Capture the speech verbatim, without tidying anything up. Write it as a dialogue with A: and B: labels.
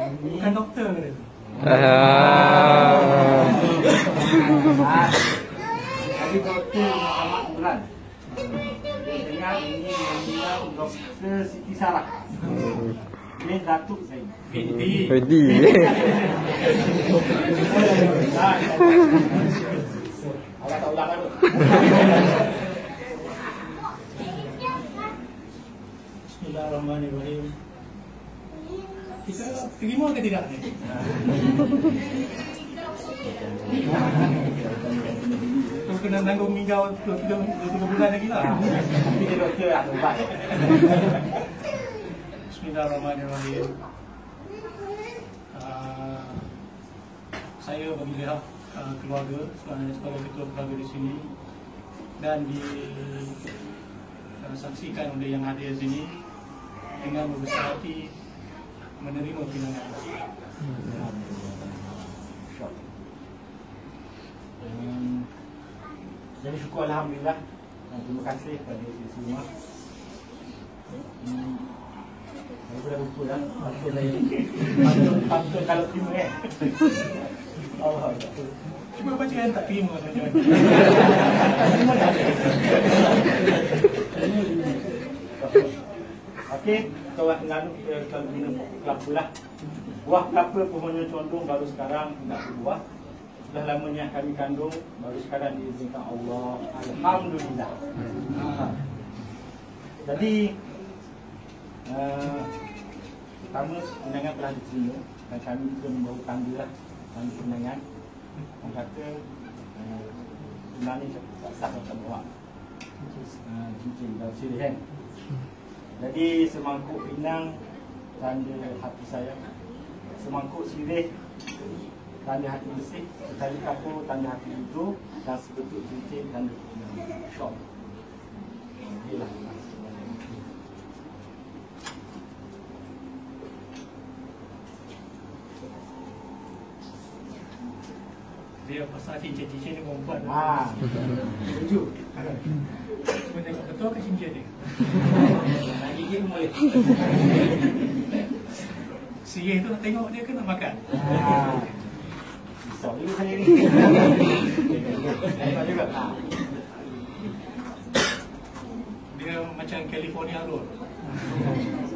A: Bukan doktor dia.
B: Ah.
C: Jadi doktor Muhammad Imran. Dengan ini mengira Doktor Siti Sarah. Ini Datuk Zain.
A: Fidi.
B: Fidi.
C: Awak tak ulang kan?
A: Bismillahirrahmanirrahim. Kita terima ke tidak ni? Kau kena tanggung mingau dua tiga bulan lagi lah.
C: Tapi dia doktor ada ubat.
A: Bismillahirrahmanirrahim. Uh, saya bagi pihak uh, keluarga sebagai, sebagai ketua keluarga di sini dan disaksikan uh, oleh yang hadir di sini dengan berbesar hati menerima pinangan.
C: Hmm. Jadi syukur Alhamdulillah. Terima kasih kepada semua. Hmm. Saya dah lupa dah. Patut saya. Patut, patut kalau terima kan. Allah.
A: Cuba baca yang tak terima macam mana.
C: Terima dah. Okey, kawan nganu kita kalau minum kelapa lah. Buah kelapa pohonnya condong baru sekarang nak berbuah. Sudah lamanya kami kandung baru sekarang diizinkan Allah. Alhamdulillah. Ha. Jadi uh, pertama undangan telah diterima dan kami juga membawa tanda lah, tanda undangan. Orang kata uh, tunang ni tak sah macam awak. Uh, cincin dah sini kan. Jadi semangkuk pinang tanda hati saya, semangkuk sirih tanda hati bersih, sekali kapur tanda hati itu, dan sebetul cincin tanda syok. Inilah.
A: Dia pasal cincin-cincin ni perempuan.
C: Ah, setuju.
A: Cuma tengok betul ke cincin dia?
C: Nak gigit pun boleh.
A: Sirih tu nak tengok dia ke nak makan?
C: Ah. Risau juga saya ni. Risau juga.
A: Dia macam California Roll.